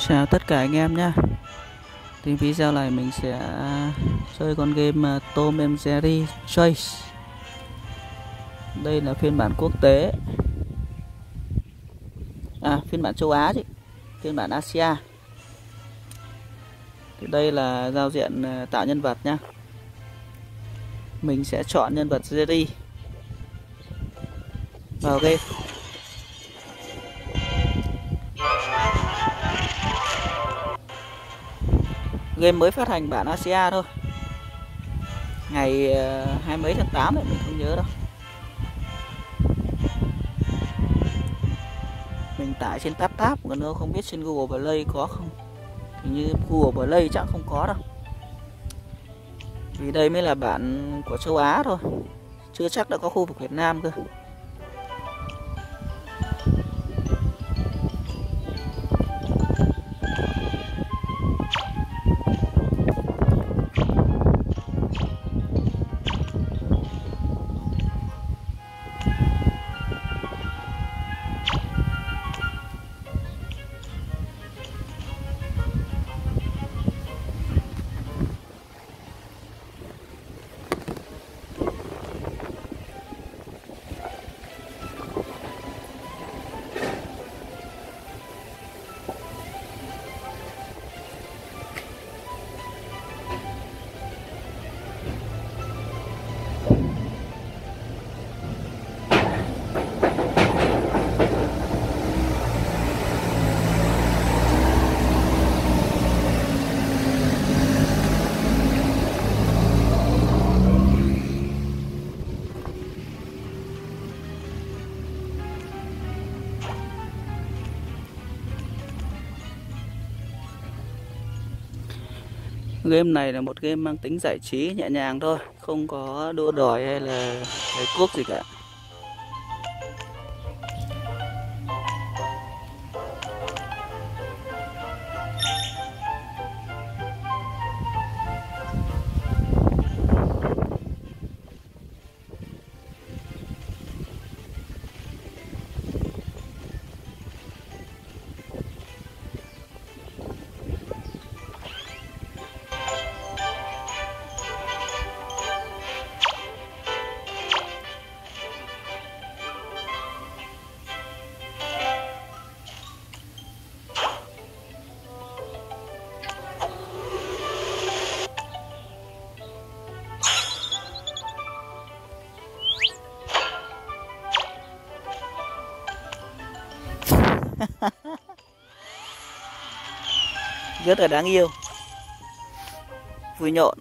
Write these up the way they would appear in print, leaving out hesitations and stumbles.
Chào tất cả anh em nhé. Thì video này mình sẽ chơi con game Tom and Jerry Chase. Đây là phiên bản quốc tế, phiên bản châu Á chứ, phiên bản Asia. Thì đây là giao diện tạo nhân vật nhá. Mình sẽ chọn nhân vật Jerry vào game. Game mới phát hành bản Asia thôi, ngày 20 mấy tháng 8 này, mình không nhớ đâu. Mình tải trên TapTap, còn nữa không biết trên Google Play có không. Hình như Google Play chắc không có đâu, vì đây mới là bản của châu Á thôi, chưa chắc đã có khu vực Việt Nam cơ. Game này là một game mang tính giải trí nhẹ nhàng thôi, không có đua đòi hay là lấy cuốc gì cả. Rất là đáng yêu, vui nhộn.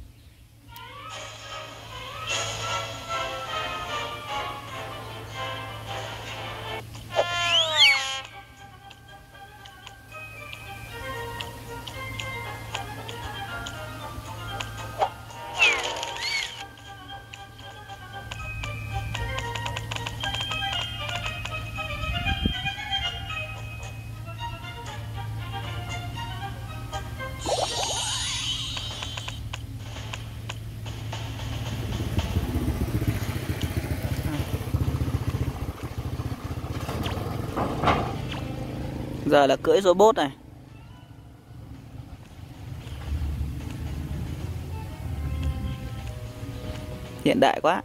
Giờ là cưỡi robot này. Hiện đại quá.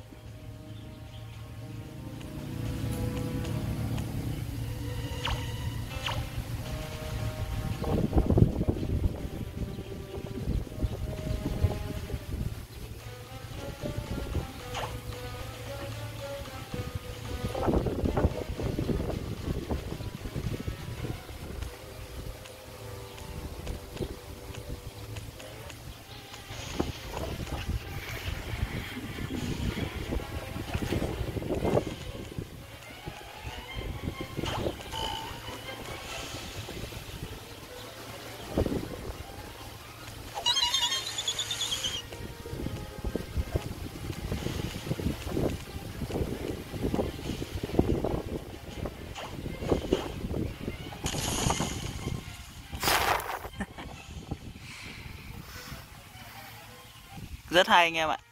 Rất hay anh em ạ.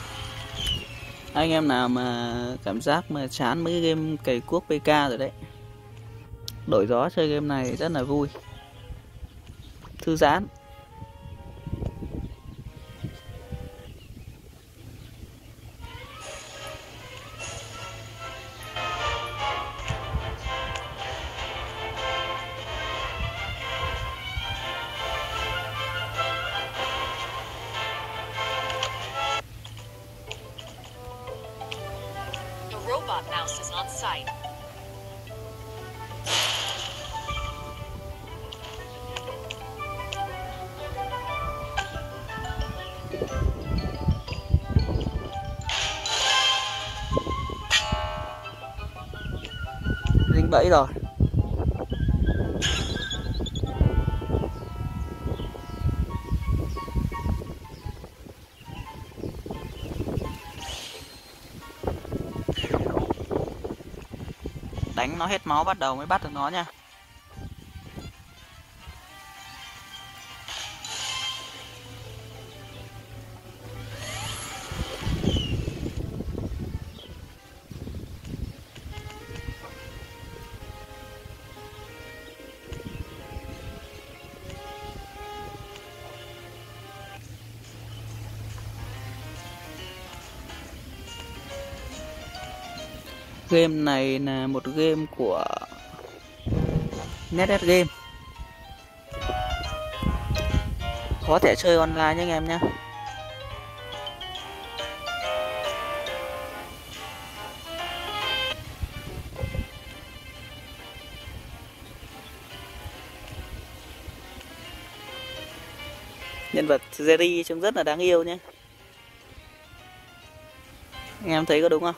Anh em nào mà cảm giác mà chán mấy game cày cuốc PK rồi đấy, Đổi gió chơi game này rất là vui, thư giãn. Robot mouse is on site. Dính bẫy rồi. Đánh nó hết máu bắt đầu mới bắt được nó nha. Game này là một game của NetEase Game, có thể chơi online nha anh em nhé. Nhân vật Jerry trông rất là đáng yêu nhé. Anh em thấy có đúng không?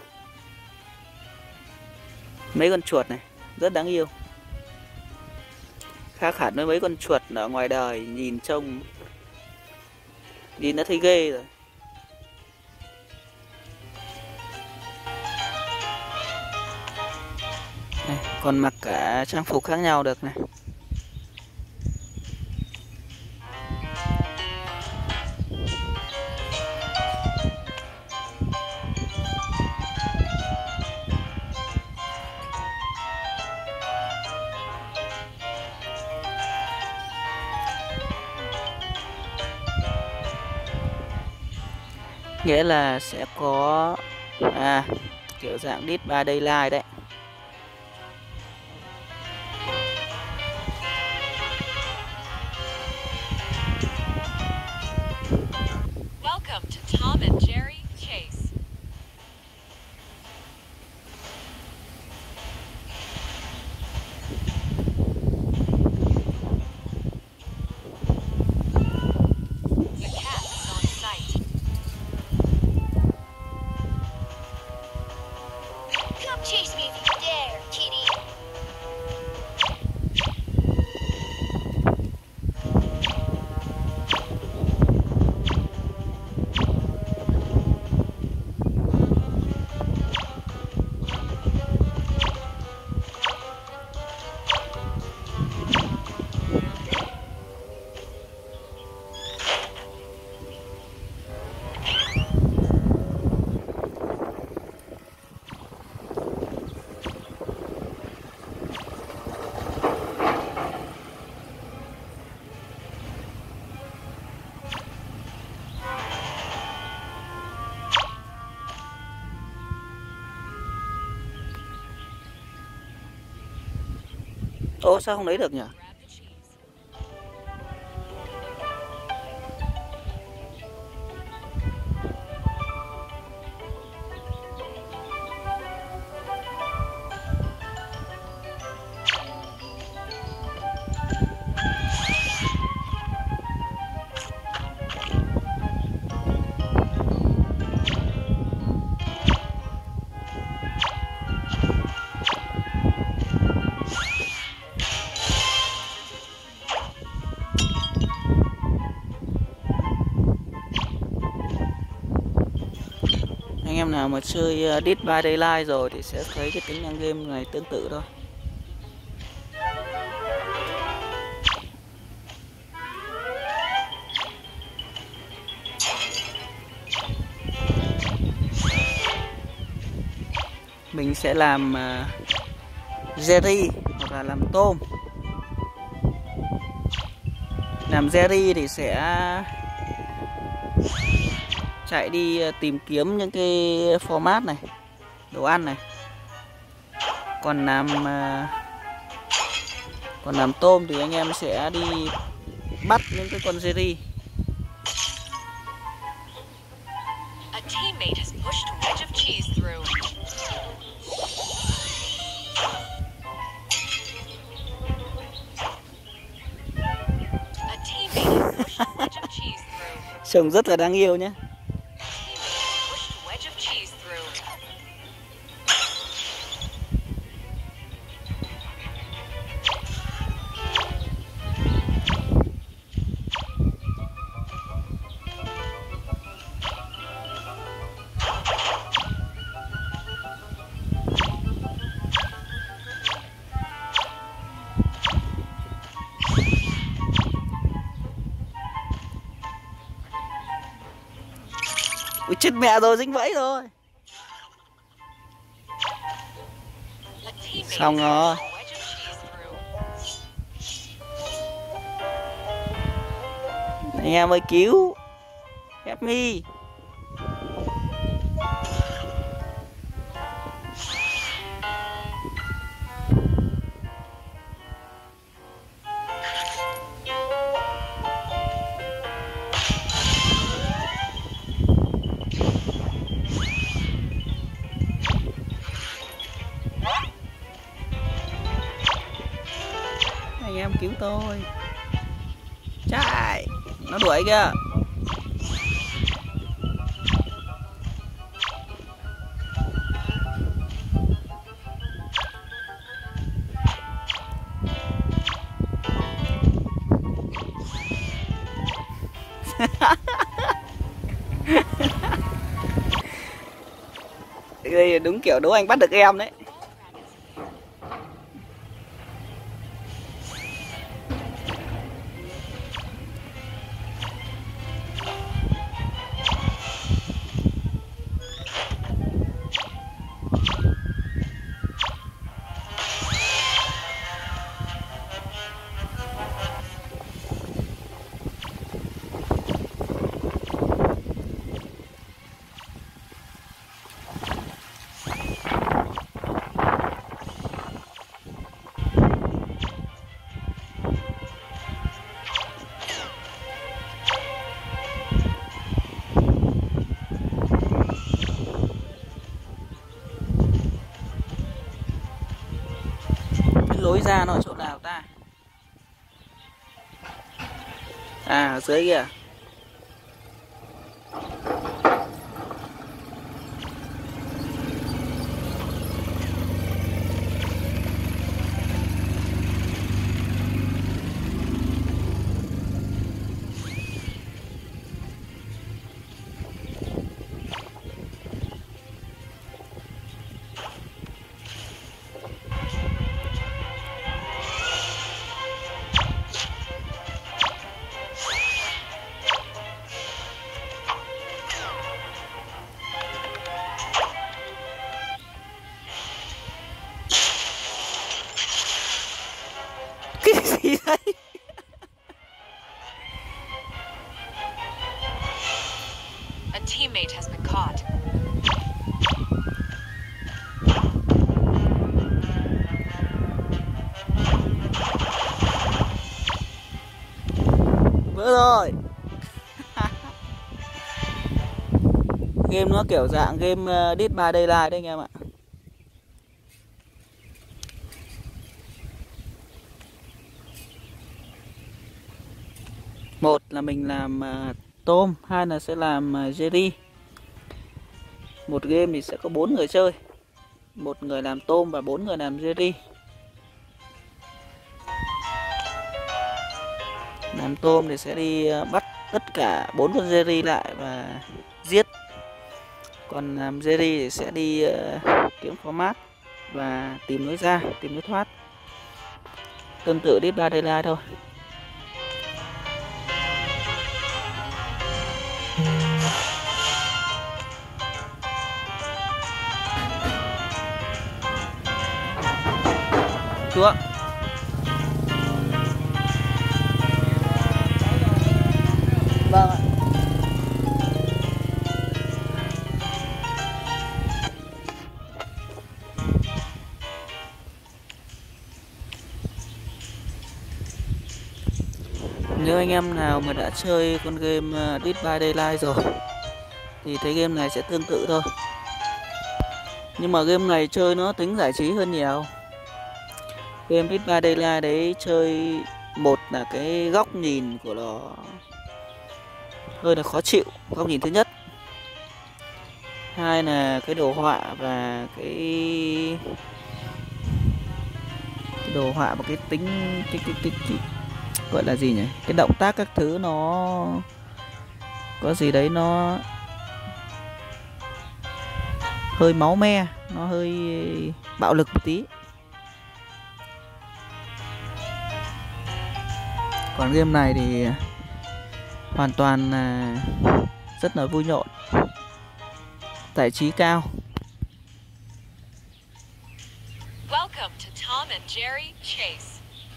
Mấy con chuột này rất đáng yêu, khác hẳn với mấy con chuột ở ngoài đời, nhìn trông đã thấy ghê rồi. Này, còn mặc cả trang phục khác nhau được này. Nghĩa là sẽ có kiểu dạng Dead by Daylight đấy. Welcome to Tom and Jerry Chase. The cat is on site. Come chase me if you dare, kitty. Ô sao không lấy được nhỉ? Grab the cheese. Anh em nào mà chơi Dead by Daylight rồi thì sẽ thấy cái tính năng game này tương tự thôi. Mình sẽ làm Jerry hoặc là làm tôm. Làm Jerry thì sẽ chạy đi tìm kiếm những cái format này, đồ ăn này. Còn làm tôm thì anh em sẽ đi bắt những cái con Jerry. A teammate has pushed a wedge of cheese through. A teammate has pushed a wedge of cheese through. Trông rất là đáng yêu nhé. Pushed a wedge of cheese through. Ui, chết mẹ rồi, dính bẫy rồi. A teammate Xong has rồi. pushed a wedge of cheese through. Anh em ơi cứu. Help me. Anh em cứu tôi. Chạy. Nó đuổi kìa. Đây đúng kiểu đố anh bắt được em đấy. Lối ra nó ở chỗ nào ta? À, ở dưới kìa. Cái gì đấy? A teammate has been caught. Vỡ rồi. Game nó kiểu dạng game Dead by Daylight đấy anh em ạ. Một là mình làm tôm, hai là sẽ làm Jerry. Một game thì sẽ có 4 người chơi. Một người làm tôm và 4 người làm Jerry. Làm tôm thì sẽ đi bắt tất cả 4 con Jerry lại và giết. Còn làm Jerry thì sẽ đi kiếm format và tìm lối ra, tìm lối thoát. Tương tự Dead by Daylight thôi. Chúa. Vâng ạ. Nếu anh em nào mà đã chơi con game Dead by Daylight rồi thì thấy game này sẽ tương tự thôi. Nhưng mà game này chơi nó tính giải trí hơn nhiều. Game Dead by Daylight đấy chơi, một là cái góc nhìn của nó hơi là khó chịu, góc nhìn thứ nhất. Hai là cái đồ họa và cái đồ họa và cái tính gọi là gì nhỉ, cái động tác các thứ nó có gì đấy nó hơi máu me, nó hơi bạo lực một tí. Còn game này thì hoàn toàn là rất là vui nhộn, giải trí cao. Welcome to Tom and Jerry Chase.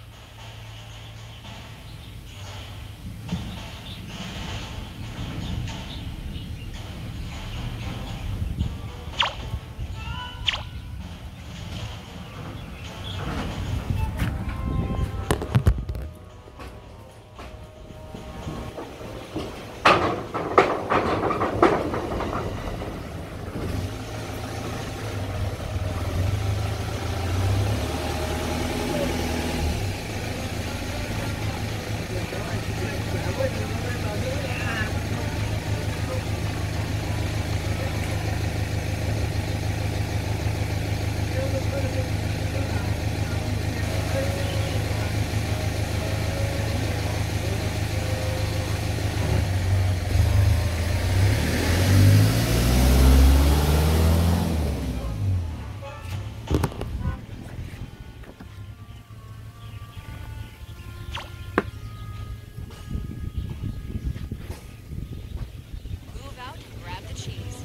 Move out and grab the cheese.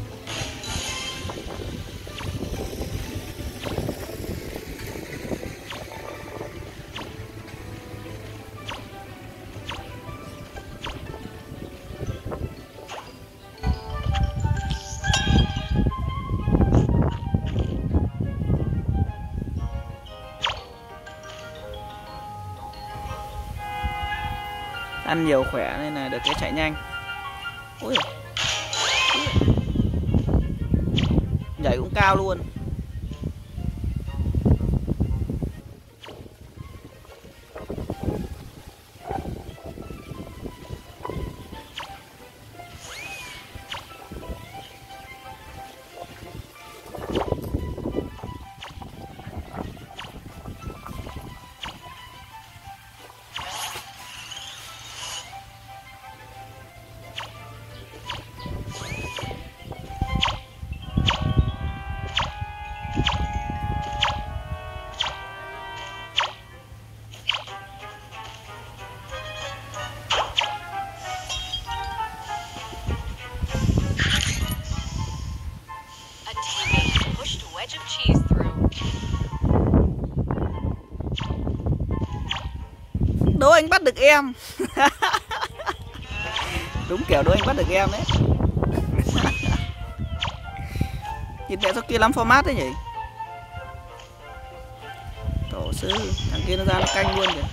Ăn nhiều khỏe nên là được cái chạy nhanh. Ui, nhảy cũng cao luôn. A teammate pushed a wedge of cheese through. Đố anh bắt được em. Đúng kiểu đố anh bắt được em đấy. Nhìn mẹ sao kia lắm format đấy nhỉ. Tổ sư, thằng kia nó ra nó canh luôn kìa.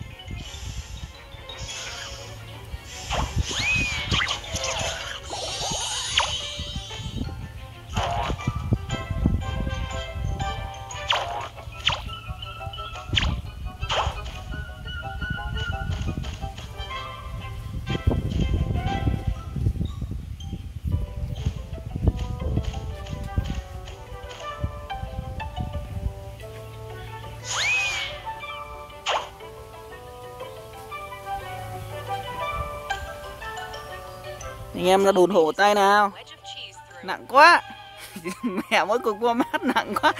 Anh em ra đùn hộ tay nào. Wedge of cheese through. Nặng quá. Mẹ mỗi cục format nặng quá.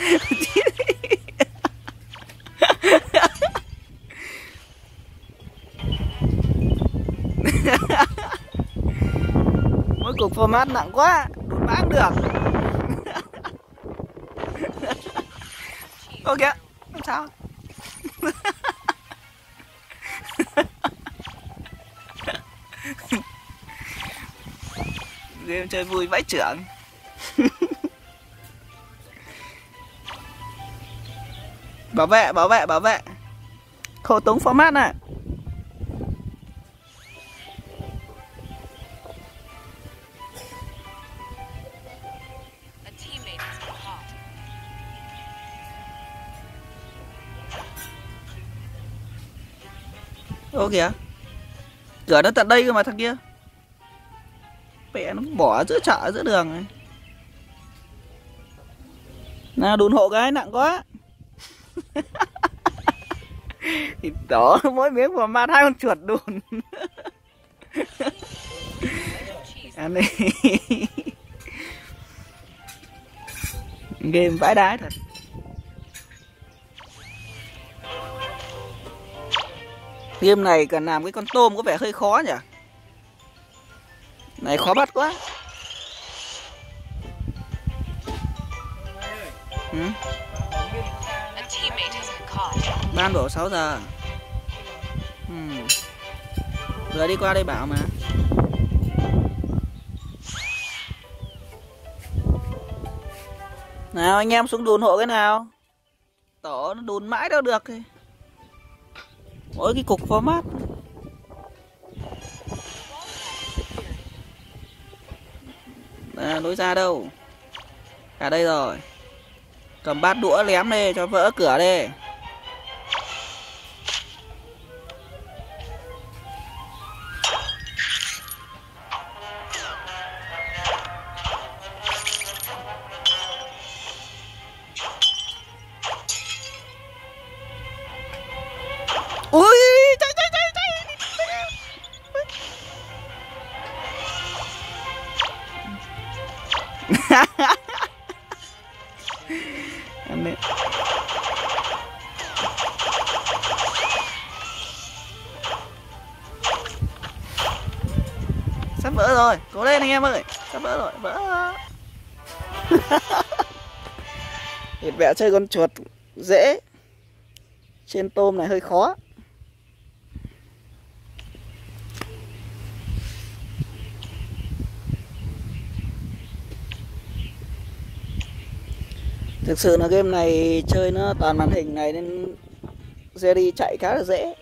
Mỗi cục format nặng quá, đùn mãi không được. Cheese Ok, through. không sao. Game chơi vui vãi chưởng. Bảo vệ, bảo vệ, bảo vệ. Khẩu tống format này. A teammate has been caught. Ô kìa. Cửa nó tận đây cơ mà thằng kia. Mẹ nó bỏ giữa chợ giữa đường này. Nào đùn hộ cái nặng quá. Thì đó mỗi miếng format 2 con chuột đùn. Ăn đi. Game vãi đái thật. Game này cần làm cái con tôm có vẻ hơi khó nhỉ. Này khó bắt quá. A teammate has been caught. Ban đổ 6 giờ. Vừa đi qua đây bảo mà. Nào anh em xuống đùn hộ cái nào. Tổ nó đùn mãi đâu được. Mỗi cái cục format. À, lối ra đâu. Cả đây rồi. Cầm bát đũa lém đi cho vỡ cửa đi. Ui, chạy chạy chạy chạy. Ăn đi. Sắp vỡ rồi, cố lên anh em ơi. Sắp vỡ rồi, vỡ. Thịt vẽ chơi con chuột dễ. Trên tôm này hơi khó. Thực sự là game này chơi nó toàn màn hình này nên Jerry chạy khá là dễ.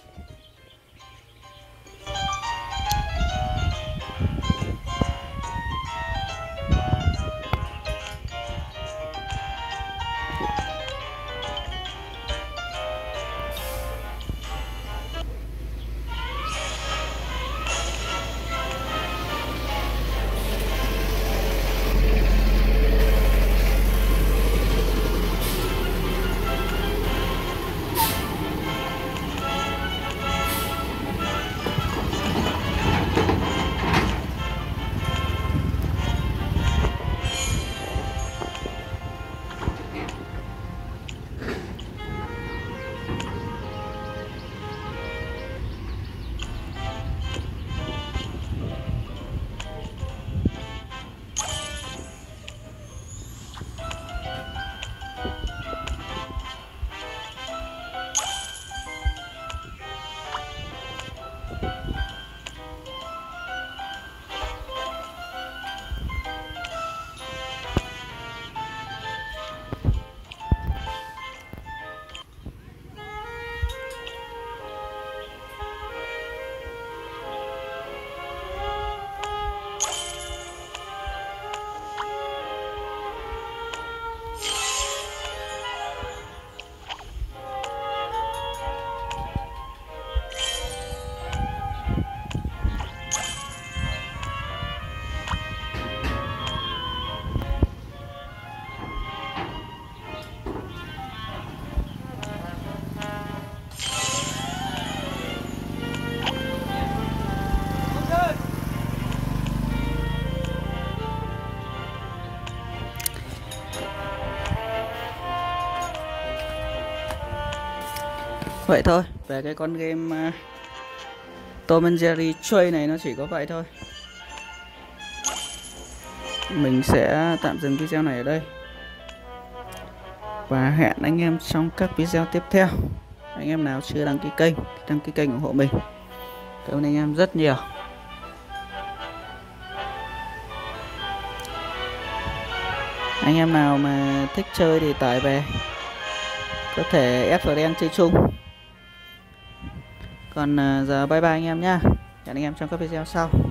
Vậy thôi, về cái con game Tom and Jerry chơi này nó chỉ có vậy thôi. Mình sẽ tạm dừng video này ở đây và hẹn anh em trong các video tiếp theo. Anh em nào chưa đăng ký kênh, đăng ký kênh ủng hộ mình. Cảm ơn anh em rất nhiều. Anh em nào mà thích chơi thì tải về, có thể ép vào đen chơi chung. Còn giờ bye bye anh em nhá. Hẹn anh em trong các video sau.